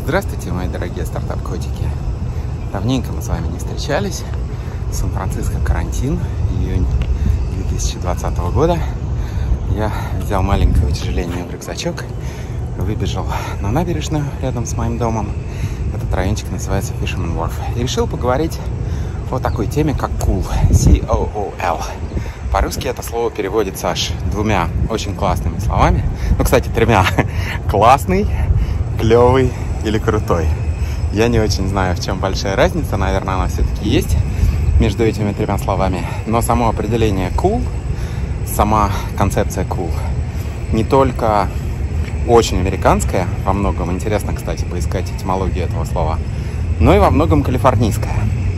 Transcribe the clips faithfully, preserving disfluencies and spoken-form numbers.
Здравствуйте, мои дорогие стартап-котики. Давненько мы с вами не встречались. Сан-Франциско карантин, июнь две тысячи двадцатого года. Я взял маленькое утяжеление в рюкзачок, выбежал на набережную рядом с моим домом. Этот райончик называется Fisherman Wharf. И решил поговорить о такой теме, как cool. си о о эл. По-русски это слово переводится аж двумя очень классными словами. Ну, кстати, тремя. Классный, клевый или крутой. Я не очень знаю, в чем большая разница. Наверное, она все-таки есть между этими тремя словами. Но само определение cool, сама концепция cool, не только очень американская во многом, интересно, кстати, поискать этимологию этого слова, но и во многом калифорнийская.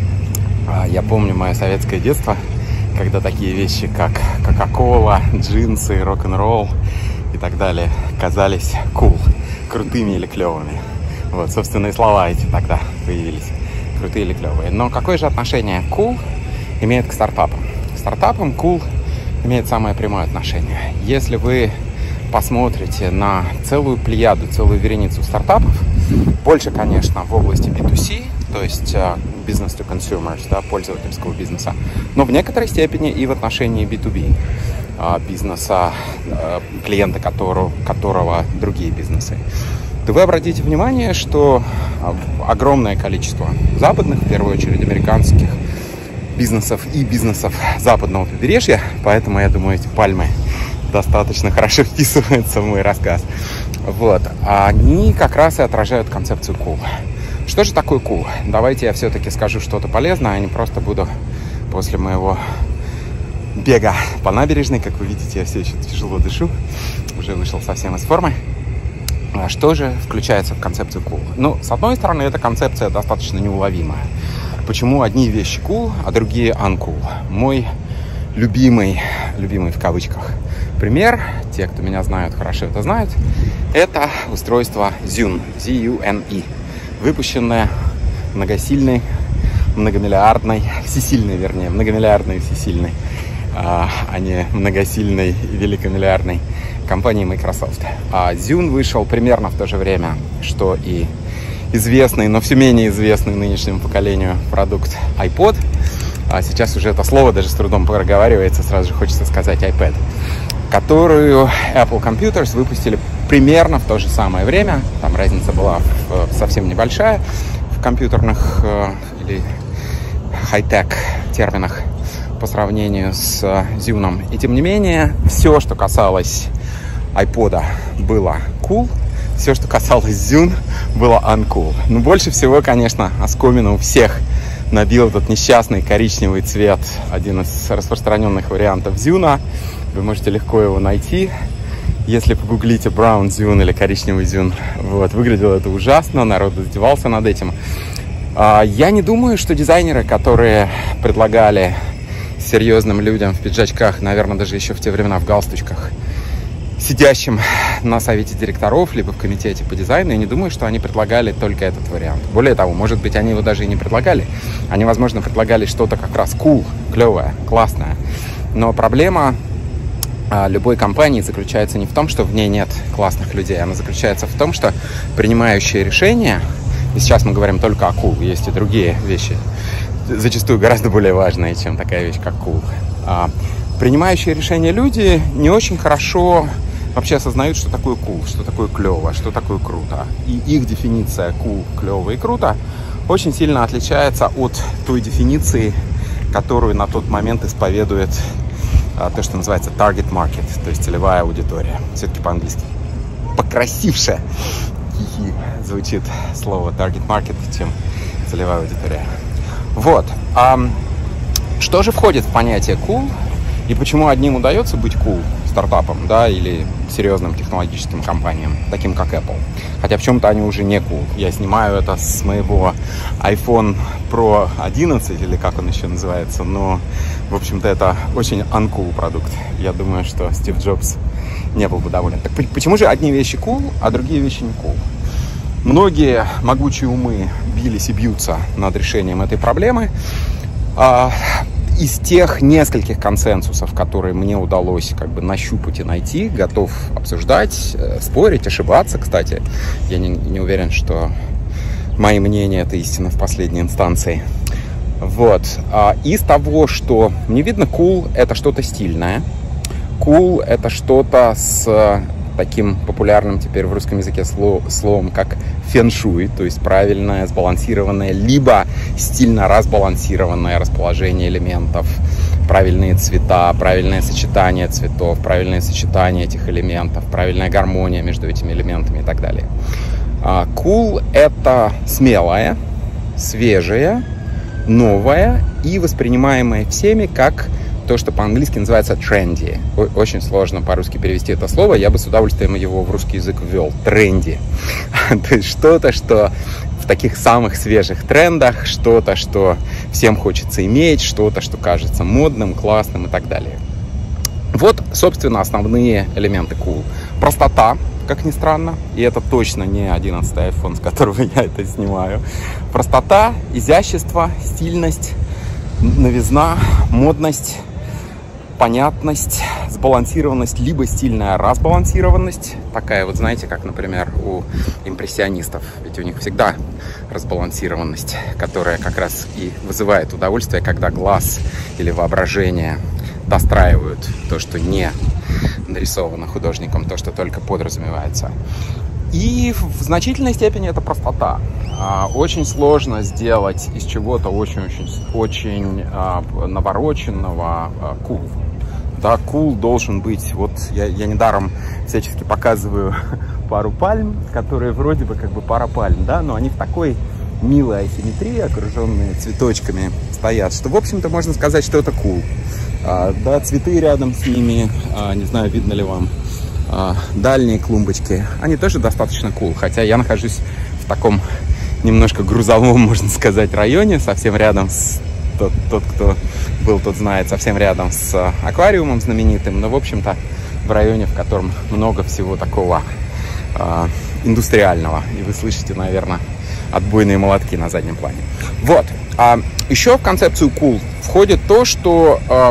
Я помню мое советское детство, когда такие вещи, как кока-кола, джинсы, рок-н-ролл и так далее казались cool, крутыми или клевыми. Вот, собственно, и слова эти тогда появились. Крутые или клевые. Но какое же отношение cool имеет к стартапам? К стартапам cool имеет самое прямое отношение. Если вы посмотрите на целую плеяду, целую вереницу стартапов, больше, конечно, в области би ту си, то есть business to consumers, да, пользовательского бизнеса, но в некоторой степени и в отношении би ту би, бизнеса, клиента которого, которого другие бизнесы, то вы обратите внимание, что огромное количество западных, в первую очередь американских бизнесов и бизнесов западного побережья, поэтому, я думаю, эти пальмы достаточно хорошо вписываются в мой рассказ, вот, они как раз и отражают концепцию cool. Что же такое cool? Давайте я все-таки скажу что-то полезное, а не просто буду после моего бега по набережной. Как вы видите, я все еще тяжело дышу, уже вышел совсем из формы. Что же включается в концепцию cool? Ну, с одной стороны, эта концепция достаточно неуловимая. Почему одни вещи cool, а другие uncool? Мой любимый, любимый в кавычках пример, те, кто меня знают, хорошо это знают, это устройство Zune, зет ю эн и, выпущенное многосильной, многомиллиардной, всесильной, вернее, многомиллиардной, всесильной, а, а не многосильной и великомиллиардной компании Microsoft. А Zune вышел примерно в то же время, что и известный, но все менее известный нынешнему поколению продукт iPod. А сейчас уже это слово даже с трудом проговаривается, сразу же хочется сказать iPad, которую Apple Computers выпустили примерно в то же самое время. Там разница была в, совсем небольшая в компьютерных э, или хай-тек терминах по сравнению с Zune. И тем не менее, все, что касалось iPod, было cool, все, что касалось Zune, было uncool. Но больше всего, конечно, оскомину у всех набил этот несчастный коричневый цвет, один из распространенных вариантов Zune. Вы можете легко его найти, если погуглите Brown Zune или коричневый Zune. Вот, выглядело это ужасно, народ издевался над этим. Я не думаю, что дизайнеры, которые предлагали серьезным людям в пиджачках, наверное, даже еще в те времена в галстучках, сидящим на совете директоров, либо в комитете по дизайну, я не думаю, что они предлагали только этот вариант. Более того, может быть, они его даже и не предлагали. Они, возможно, предлагали что-то как раз cool, клевое, классное. Но проблема любой компании заключается не в том, что в ней нет классных людей, она заключается в том, что принимающие решения, и сейчас мы говорим только о cool, есть и другие вещи, зачастую гораздо более важные, чем такая вещь, как cool. Принимающие решения люди не очень хорошо вообще осознают, что такое cool, что такое клево, что такое круто. И их дефиниция cool, клево и круто очень сильно отличается от той дефиниции, которую на тот момент исповедует а, то, что называется target market, то есть целевая аудитория. Все-таки по-английски покрасивше звучит слово target market, чем целевая аудитория. Вот. А что же входит в понятие cool? И почему одним удается быть cool стартапом, да, или серьезным технологическим компаниям, таким как Apple. Хотя в чем-то они уже не cool. Я снимаю это с моего iPhone Pro одиннадцать, или как он еще называется, но, в общем-то, это очень uncool продукт. Я думаю, что Стив Джобс не был бы доволен. Так почему же одни вещи cool, а другие вещи не cool? Многие могучие умы бились и бьются над решением этой проблемы. Из тех нескольких консенсусов, которые мне удалось как бы нащупать и найти, готов обсуждать, спорить, ошибаться. Кстати, я не, не уверен, что мои мнения — это истина в последней инстанции. Вот. Из того, что мне видно, cool — это что-то стильное. Cool — это что-то с таким популярным теперь в русском языке словом, как фэн-шуй, то есть правильное, сбалансированное, либо стильно разбалансированное расположение элементов, правильные цвета, правильное сочетание цветов, правильное сочетание этих элементов, правильная гармония между этими элементами и так далее. Cool — это смелое, свежее, новое и воспринимаемое всеми как то, что по-английски называется trendy. Очень сложно по-русски перевести это слово. Я бы с удовольствием его в русский язык ввел. Trendy. То есть что-то, что в таких самых свежих трендах, что-то, что всем хочется иметь, что-то, что кажется модным, классным и так далее. Вот, собственно, основные элементы cool. Простота, как ни странно, и это точно не одиннадцатый айфон, с которого я это снимаю. Простота, изящество, стильность, новизна, модность, понятность, сбалансированность, либо стильная разбалансированность. Такая вот, знаете, как, например, у импрессионистов. Ведь у них всегда разбалансированность, которая как раз и вызывает удовольствие, когда глаз или воображение достраивают то, что не нарисовано художником, то, что только подразумевается. И в значительной степени это простота. Очень сложно сделать из чего-то очень-очень навороченного cool. Да, cool должен быть, вот я, я недаром всячески показываю пару пальм, которые вроде бы как бы пара пальм, да, но они в такой милой асимметрии, окруженные цветочками, стоят, что, в общем-то, можно сказать, что это cool. А, да, цветы рядом с ними, а, не знаю, видно ли вам, а, дальние клумбочки, они тоже достаточно cool, хотя я нахожусь в таком немножко грузовом, можно сказать, районе, совсем рядом с тот, тот, кто был, тот знает, совсем рядом с аквариумом знаменитым, но, в общем-то, в районе, в котором много всего такого э, индустриального. И вы слышите, наверное, отбойные молотки на заднем плане. Вот. А еще в концепцию cool входит то, что э,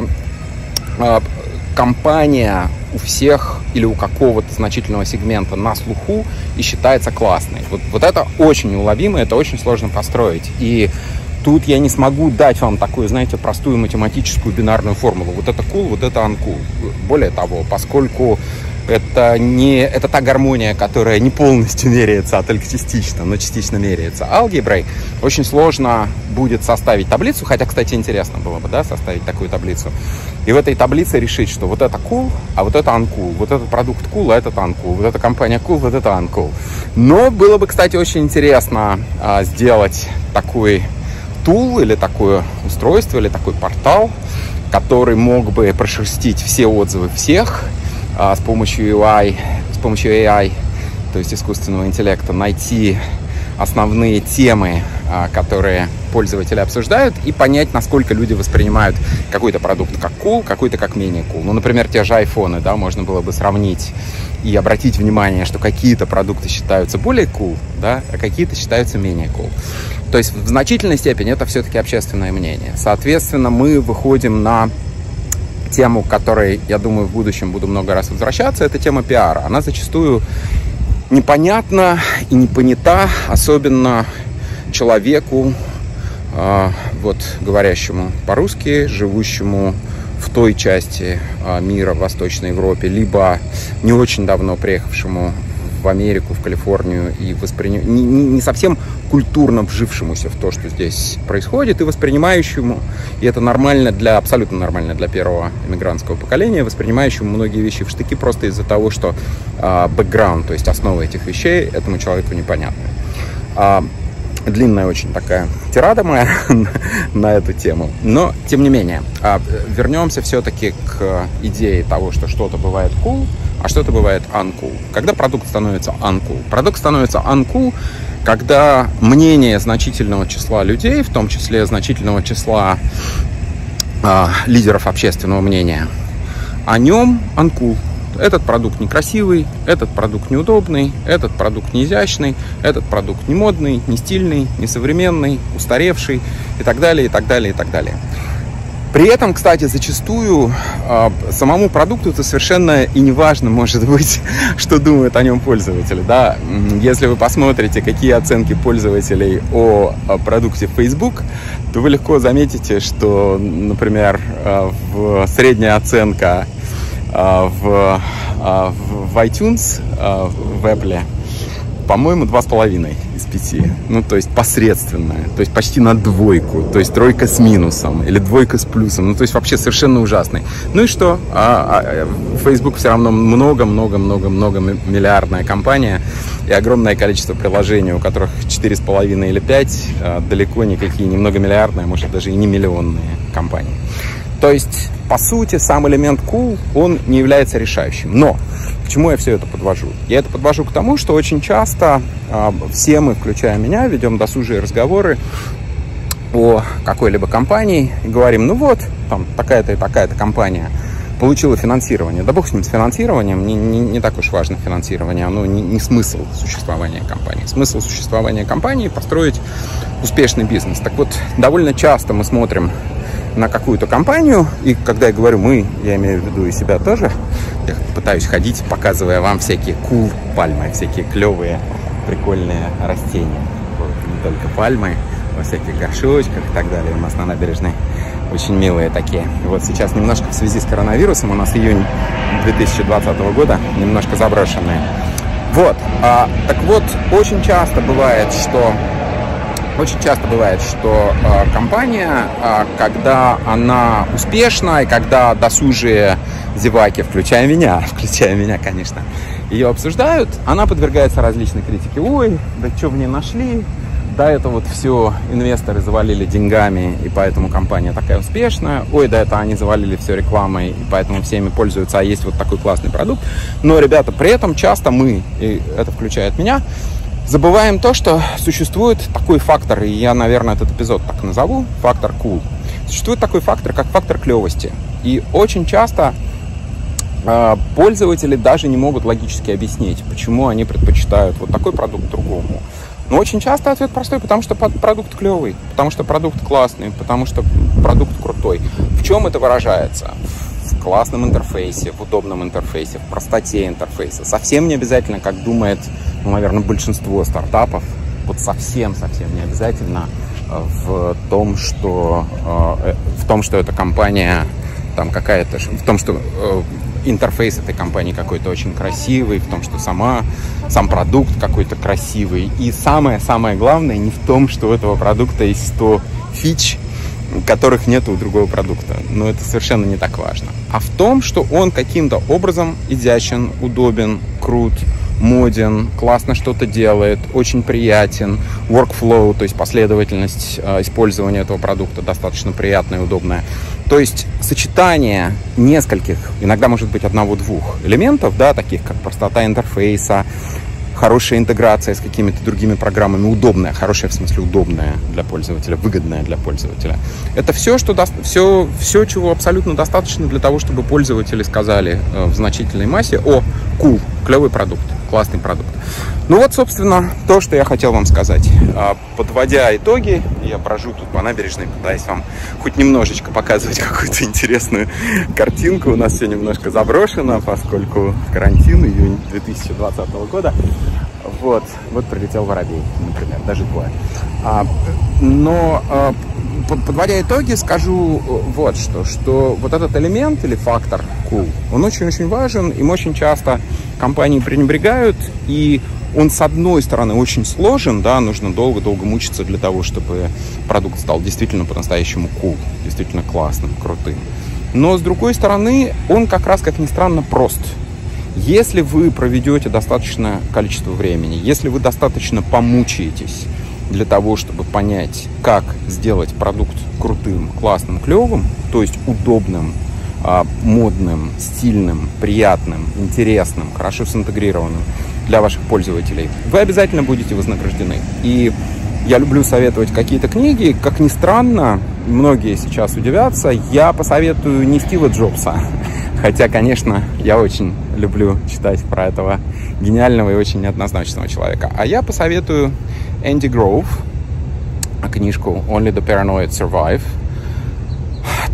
э, компания у всех или у какого-то значительного сегмента на слуху и считается классной. Вот, вот это очень неуловимо, это очень сложно построить. И тут я не смогу дать вам такую, знаете, простую математическую бинарную формулу. Вот это cool, вот это uncool. Более того, поскольку это, не, это та гармония, которая не полностью меряется, а только частично, но частично меряется алгеброй, очень сложно будет составить таблицу, хотя, кстати, интересно было бы, да, составить такую таблицу. И в этой таблице решить, что вот это cool, а вот это uncool, вот этот продукт cool, а этот uncool, вот эта компания cool, вот это uncool. Но было бы, кстати, очень интересно а, сделать такой тул или такое устройство, или такой портал, который мог бы прошерстить все отзывы всех а, с помощью ю ай, с помощью эй ай, то есть искусственного интеллекта, найти основные темы, а, которые пользователи обсуждают, и понять, насколько люди воспринимают какой-то продукт как cool, какой-то как менее cool. Ну, например, те же айфоны, да, можно было бы сравнить и обратить внимание, что какие-то продукты считаются более cool, да, а какие-то считаются менее cool. То есть в значительной степени это все-таки общественное мнение. Соответственно, мы выходим на тему, к которой, я думаю, в будущем буду много раз возвращаться, это тема пиара. Она зачастую непонятна и не понята, особенно человеку, э, вот, говорящему по-русски, живущему в той части э, мира, в Восточной Европе, либо не очень давно приехавшему в Америку, в Калифорнию и восприня... не, не, не совсем культурно вжившемуся в то, что здесь происходит, и воспринимающему, и это нормально для, абсолютно нормально для первого иммигрантского поколения, воспринимающему многие вещи в штыки просто из-за того, что а, бэкграунд, то есть основа этих вещей этому человеку непонятна. А, длинная очень такая тирада моя на эту тему, но тем не менее, а, вернемся все-таки к идее того, что что-то бывает cool, а что-то бывает uncool. Когда продукт становится uncool? Продукт становится uncool, когда мнение значительного числа людей, в том числе значительного числа э, лидеров общественного мнения, о нем uncool. Этот продукт некрасивый, этот продукт неудобный, этот продукт неизящный, этот продукт не модный, не стильный, не современный, устаревший и так далее, и так далее, и так далее. При этом, кстати, зачастую э, самому продукту это совершенно и не важно, может быть, что думают о нем пользователи. Да? Если вы посмотрите, какие оценки пользователей о, о продукте Facebook, то вы легко заметите, что, например, э, в, средняя оценка э, в, э, в iTunes, э, в Apple, по-моему, два с половиной из пяти. Ну, то есть посредственная. То есть почти на двойку. То есть тройка с минусом. Или двойка с плюсом. Ну, то есть вообще совершенно ужасный. Ну и что? А, а, Facebook все равно много-много-много-много миллиардная компания. И огромное количество приложений, у которых четыре с половиной или пять, а, далеко никакие, не многомиллиардные, а может даже и не миллионные компании. То есть, по сути, сам элемент cool, он не является решающим. Но к чему я все это подвожу? Я это подвожу к тому, что очень часто э, все мы, включая меня, ведем досужие разговоры о какой-либо компании и говорим, ну вот, там такая-то и такая-то компания получила финансирование. Да бог с ним, с финансированием, не, не, не так уж важно финансирование, оно не, не смысл существования компании. Смысл существования компании – построить успешный бизнес. Так вот, довольно часто мы смотрим на какую-то компанию, и когда я говорю «мы», я имею в виду и себя тоже, я пытаюсь ходить, показывая вам всякие cool пальмы, всякие клевые, прикольные растения. Вот, не только пальмы, во всяких горшочках и так далее. У нас на набережной очень милые такие. Вот сейчас немножко в связи с коронавирусом, у нас июнь две тысячи двадцатого года, немножко заброшенные. Вот, а, так вот, очень часто бывает, что Очень часто бывает, что э, компания, э, когда она успешна, и когда досужие зеваки, включая меня, включая меня, конечно, ее обсуждают, она подвергается различной критике. Ой, да что в ней нашли? Да это вот все инвесторы завалили деньгами, и поэтому компания такая успешная. Ой, да это они завалили все рекламой, и поэтому всеми пользуются, а есть вот такой классный продукт. Но, ребята, при этом часто мы, и это включает меня, забываем то, что существует такой фактор, и я, наверное, этот эпизод так назову, фактор cool. Существует такой фактор, как фактор клевости. И очень часто э, пользователи даже не могут логически объяснить, почему они предпочитают вот такой продукт другому. Но очень часто ответ простой, потому что продукт клевый, потому что продукт классный, потому что продукт крутой. В чем это выражается? В классном интерфейсе, в удобном интерфейсе, в простоте интерфейса. Совсем не обязательно, как думает, ну, наверное, большинство стартапов, вот совсем-совсем не обязательно в том, что, в том, что эта компания там какая-то, в том, что интерфейс этой компании какой-то очень красивый, в том, что сама, сам продукт какой-то красивый. И самое-самое главное не в том, что у этого продукта есть сто фич, которых нет у другого продукта. Но это совершенно не так важно. А в том, что он каким-то образом изящен, удобен, крут, моден, классно что-то делает, очень приятен, workflow, то есть последовательность э, использования этого продукта достаточно приятная и удобная. То есть сочетание нескольких, иногда может быть одного-двух элементов, да, таких как простота интерфейса, хорошая интеграция с какими-то другими программами, удобная, хорошая в смысле удобная для пользователя, выгодная для пользователя. Это все, что даст, все, все, чего абсолютно достаточно для того, чтобы пользователи сказали э, в значительной массе: о, cool, клевый продукт, классный продукт. Ну вот, собственно, то, что я хотел вам сказать. Подводя итоги, я брожу тут по набережной, пытаясь вам хоть немножечко показывать какую-то интересную картинку. У нас все немножко заброшено, поскольку карантин, июнь две тысячи двадцатого года. Вот, вот прилетел воробей, например, даже двое. Но подводя итоги, скажу вот что, что вот этот элемент или фактор cool, он очень-очень важен, им очень часто компании пренебрегают, и он, с одной стороны, очень сложен, да, нужно долго-долго мучиться для того, чтобы продукт стал действительно по-настоящему cool, действительно классным, крутым. Но, с другой стороны, он как раз, как ни странно, прост. Если вы проведете достаточное количество времени, если вы достаточно помучаетесь для того, чтобы понять, как сделать продукт крутым, классным, клевым, то есть удобным, модным, стильным, приятным, интересным, хорошо синтегрированным для ваших пользователей, вы обязательно будете вознаграждены. И я люблю советовать какие-то книги. Как ни странно, многие сейчас удивятся, я посоветую не Стива Джобса. Хотя, конечно, я очень люблю читать про этого гениального и очень неоднозначного человека. А я посоветую Энди Гроув, книжку «Only the Paranoid Survive».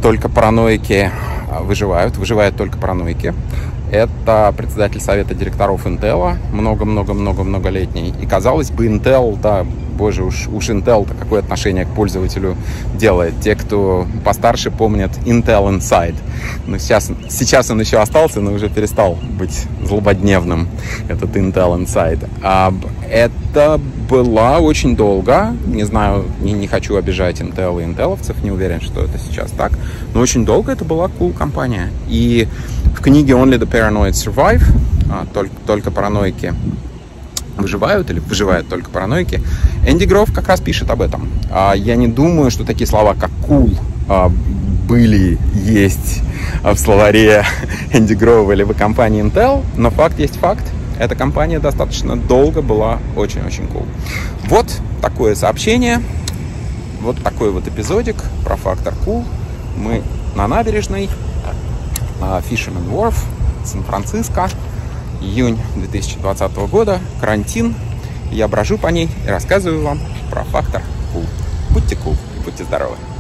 только параноики выживают, выживают только параноики. Это председатель совета директоров Intel, много-много-много-многолетний. И, казалось бы, Intel, да, боже, уж, уж Intel-то какое отношение к пользователю делает. Те, кто постарше, помнят Intel Inside. Но сейчас, сейчас он еще остался, но уже перестал быть злободневным, этот Intel Inside. А это была очень долго, не знаю, не, не хочу обижать Intel и интеловцев, не уверен, что это сейчас так, но очень долго это была cool компания. И в книге Only the Paranoid Survive, только, только параноики выживают или выживают только параноики, Энди Гров как раз пишет об этом. Я не думаю, что такие слова, как cool, были, есть в словаре Энди Грова или в компании Intel, но факт есть факт. Эта компания достаточно долго была очень-очень cool. Вот такое сообщение, вот такой вот эпизодик про фактор cool. Мы на набережной, Fisherman Wharf, Сан-Франциско, июнь две тысячи двадцатого года, карантин. Я брожу по ней и рассказываю вам про фактор cool. Будьте cool, будьте здоровы.